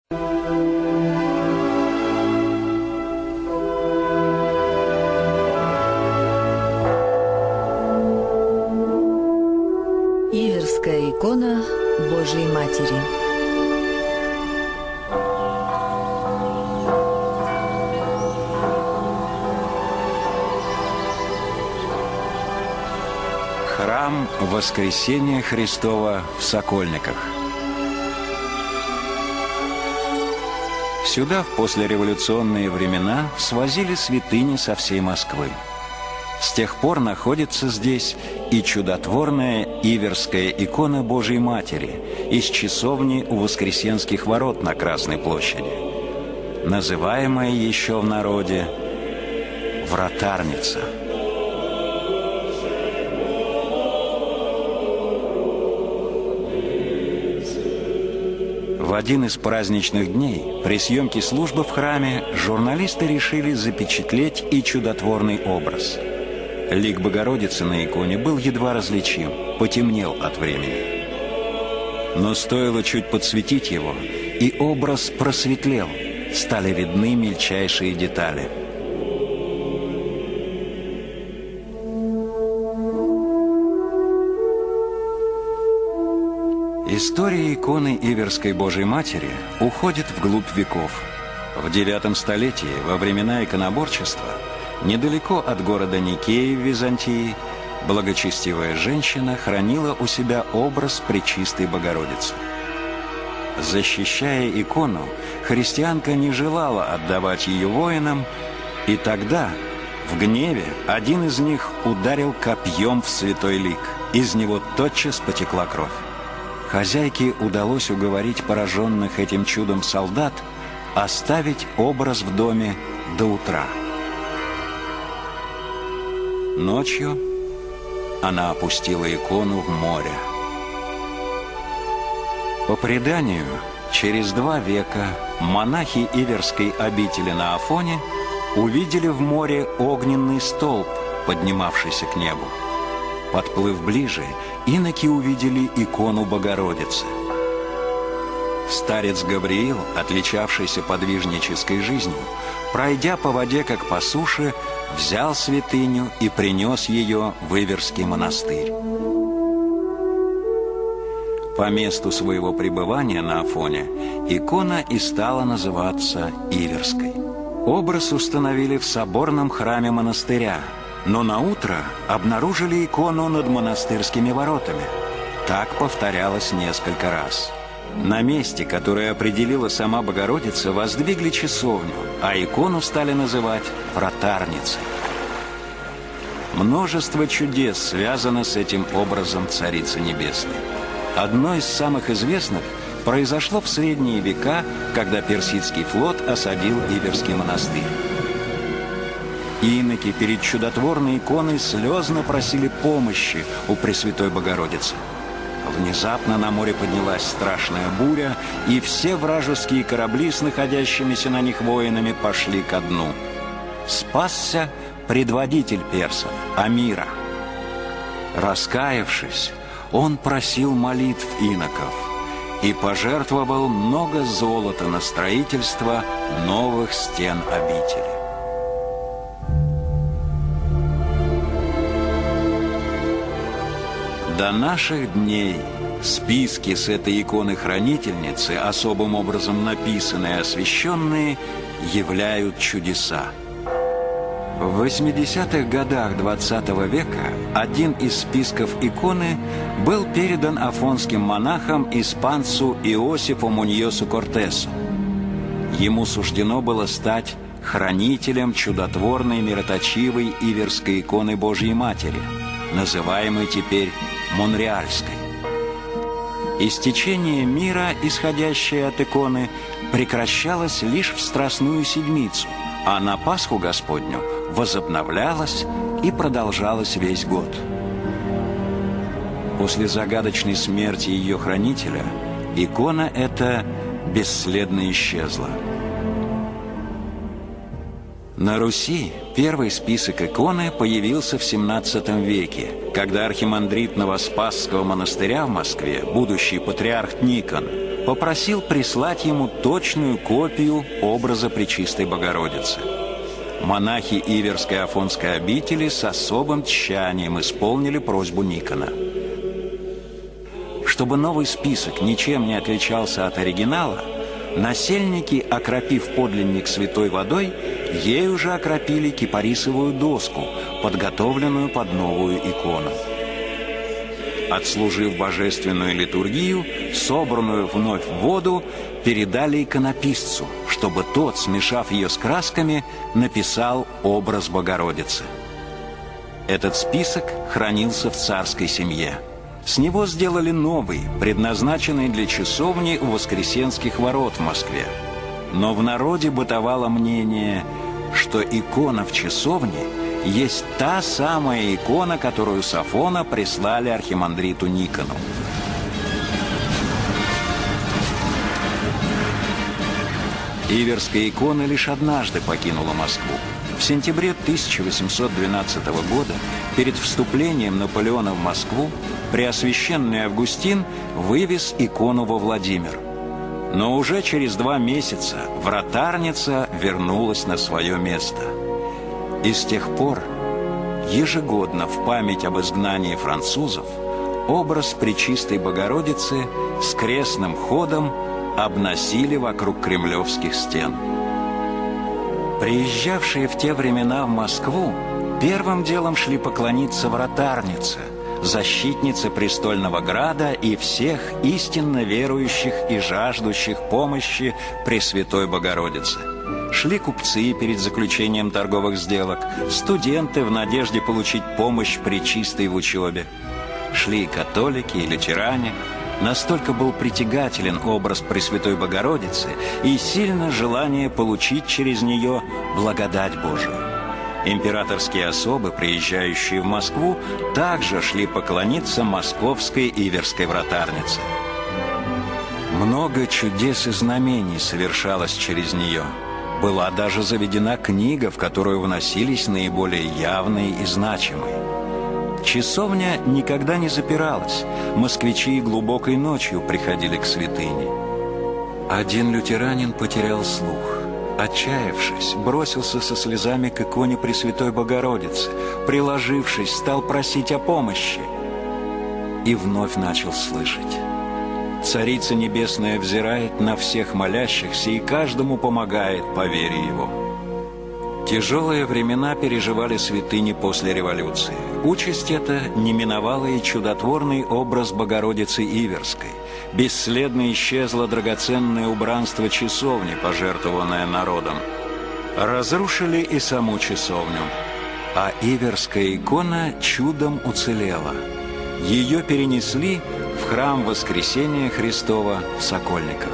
Иверская икона Божией Матери. Храм Воскресения Христова в Сокольниках. Сюда в послереволюционные времена свозили святыни со всей Москвы. С тех пор находится здесь и чудотворная Иверская икона Божией Матери из часовни у Воскресенских ворот на Красной площади, называемая еще в народе Вратарница. В один из праздничных дней при съемке службы в храме журналисты решили запечатлеть и чудотворный образ. Лик Богородицы на иконе был едва различим, потемнел от времени. Но стоило чуть подсветить его, и образ просветлел, стали видны мельчайшие детали. История иконы Иверской Божией Матери уходит вглубь веков. В IX столетии, во времена иконоборчества, недалеко от города Никеи в Византии, благочестивая женщина хранила у себя образ Пречистой Богородицы. Защищая икону, христианка не желала отдавать ее воинам, и тогда, в гневе, один из них ударил копьем в святой лик. Из него тотчас потекла кровь. Хозяйке удалось уговорить пораженных этим чудом солдат оставить образ в доме до утра. Ночью она опустила икону в море. По преданию, через 2 века монахи Иверской обители на Афоне увидели в море огненный столб, поднимавшийся к небу. Подплыв ближе, иноки увидели икону Богородицы. Старец Гавриил, отличавшийся подвижнической жизнью, пройдя по воде, как по суше, взял святыню и принес ее в Иверский монастырь. По месту своего пребывания на Афоне икона и стала называться Иверской. Образ установили в соборном храме монастыря, но наутро обнаружили икону над монастырскими воротами. Так повторялось несколько раз. На месте, которое определила сама Богородица, воздвигли часовню, а икону стали называть Вратарницей. Множество чудес связано с этим образом Царицы Небесной. Одно из самых известных произошло в средние века, когда персидский флот осадил Иверский монастырь. Иноки перед чудотворной иконой слезно просили помощи у Пресвятой Богородицы. Внезапно на море поднялась страшная буря, и все вражеские корабли с находящимися на них воинами пошли ко дну. Спасся предводитель персов, Амира. Раскаявшись, он просил молитв иноков и пожертвовал много золота на строительство новых стен обители. До наших дней списки с этой иконы-хранительницы, особым образом написанные и освященные, являют чудеса. В 80-х годах XX века один из списков иконы был передан афонским монахам испанцу Иосифу Муньосу Кортесу. Ему суждено было стать хранителем чудотворной мироточивой Иверской иконы Божьей Матери, называемой теперь Монреальской. Истечение мира, исходящее от иконы, прекращалось лишь в Страстную Седмицу, а на Пасху Господню возобновлялось и продолжалось весь год. После загадочной смерти ее хранителя икона эта бесследно исчезла. На Руси первый список иконы появился в XVII веке, когда архимандрит Новоспасского монастыря в Москве, будущий патриарх Никон, попросил прислать ему точную копию образа Пречистой Богородицы. Монахи Иверской Афонской обители с особым тщанием исполнили просьбу Никона. Чтобы новый список ничем не отличался от оригинала, насельники, окропив подлинник святой водой, ею же окропили кипарисовую доску, подготовленную под новую икону. Отслужив божественную литургию, собранную вновь в воду передали иконописцу, чтобы тот, смешав ее с красками, написал образ Богородицы. Этот список хранился в царской семье. С него сделали новый, предназначенный для часовни у Воскресенских ворот в Москве. Но в народе бытовало мнение, что икона в часовне есть та самая икона, которую с Афона прислали архимандриту Никону. Иверская икона лишь однажды покинула Москву. В сентябре 1812 года, перед вступлением Наполеона в Москву, Преосвященный Августин вывез икону во Владимир. Но уже через 2 месяца вратарница вернулась на свое место. И с тех пор ежегодно в память об изгнании французов образ Пречистой Богородицы с крестным ходом обносили вокруг кремлевских стен. Приезжавшие в те времена в Москву первым делом шли поклониться вратарнице, защитнице престольного града и всех истинно верующих и жаждущих помощи Пресвятой Богородице. Шли купцы перед заключением торговых сделок, студенты в надежде получить помощь Пречистой в учебе. Шли и католики, и лютеране. Настолько был притягателен образ Пресвятой Богородицы и сильно желание получить через нее благодать Божию. Императорские особы, приезжающие в Москву, также шли поклониться московской Иверской вратарнице. Много чудес и знамений совершалось через нее. Была даже заведена книга, в которую вносились наиболее явные и значимые. Часовня никогда не запиралась. Москвичи глубокой ночью приходили к святыне. Один лютеранин потерял слух. Отчаявшись, бросился со слезами к иконе Пресвятой Богородицы, приложившись, стал просить о помощи. И вновь начал слышать. Царица Небесная взирает на всех молящихся и каждому помогает по вере его. Тяжелые времена переживали святыни после революции. Участь эта не миновала и чудотворный образ Богородицы Иверской. Бесследно исчезло драгоценное убранство часовни, пожертвованное народом. Разрушили и саму часовню, а Иверская икона чудом уцелела. Ее перенесли в храм Воскресения Христова в Сокольниках.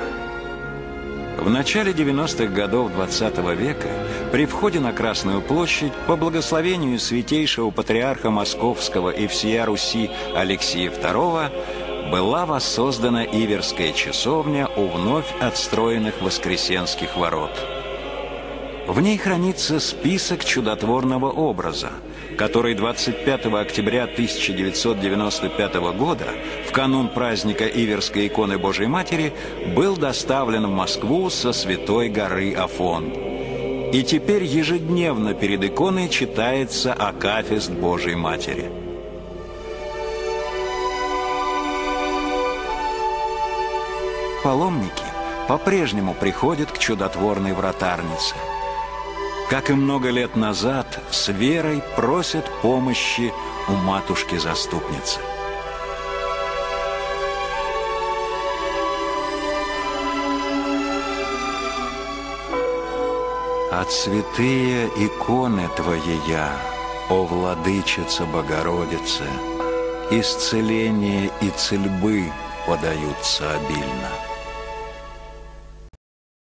В начале 90-х годов XX века при входе на Красную площадь по благословению святейшего патриарха Московского и всея Руси Алексия II была воссоздана Иверская часовня у вновь отстроенных Воскресенских ворот. В ней хранится список чудотворного образа, который 25 октября 1995 года, в канун праздника Иверской иконы Божией Матери, был доставлен в Москву со Святой горы Афон. И теперь ежедневно перед иконой читается акафист Божией Матери. Паломники по-прежнему приходят к чудотворной вратарнице. Как и много лет назад, с верой просят помощи у матушки-заступницы. От святые иконы Твоея, о Владычица Богородице, исцеление и цельбы подаются обильно.